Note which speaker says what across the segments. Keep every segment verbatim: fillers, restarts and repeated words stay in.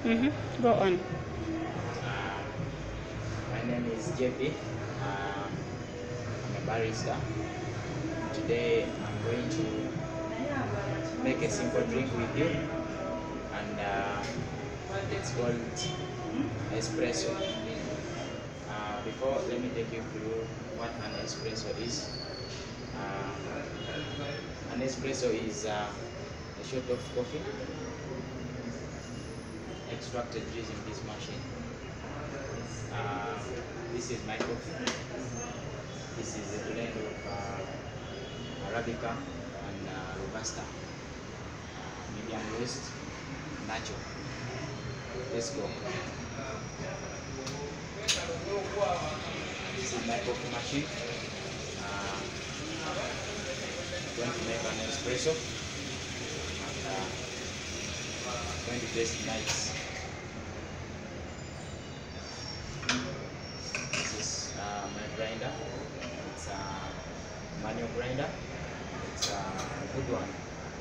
Speaker 1: Mm-hmm. Go on.
Speaker 2: Uh, my name is J P. Uh, I'm a barista. Today I'm going to make a simple drink with you, and uh, it's called espresso. Uh, before, let me take you through what an espresso is. Uh, an espresso is uh, a shot of coffee extracted using this machine. Uh, this is my coffee. This is a blend of uh, Arabica and uh, Robusta, uh, medium roast, nacho. Let's go. This is my coffee machine. Uh, I'm going to make an espresso, and uh, going to taste nice. This is uh, my grinder. It's a manual grinder. It's a good one.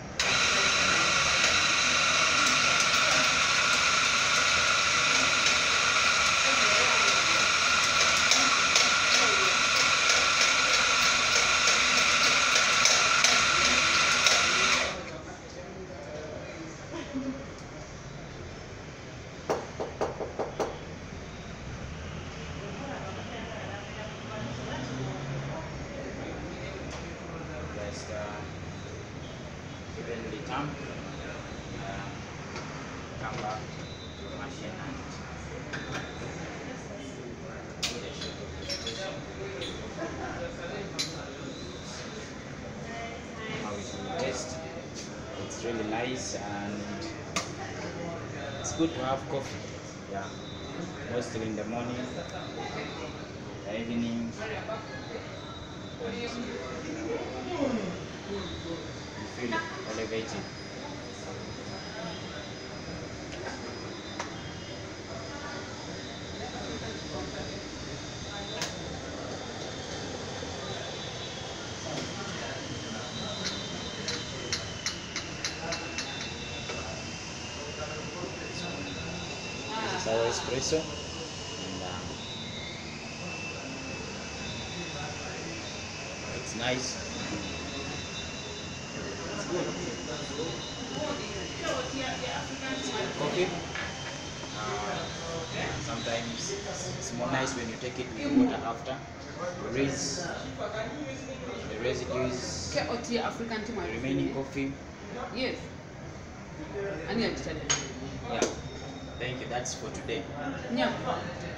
Speaker 2: Just uh, evenly turn, uh, come back to the machine and put a shot of espresso. How it will taste. It's really nice, and it's good to have coffee. Yeah, mostly in the morning, the evening, and you feel elevated. This is our espresso, and uh, it's nice. It's good. It's good coffee. Uh, sometimes it's more nice when you take it with water after. Erase the residues,
Speaker 1: African
Speaker 2: the remaining coffee.
Speaker 1: Yes. I need to tell you.
Speaker 2: Yeah. Thank you. That's for today.
Speaker 1: Yeah.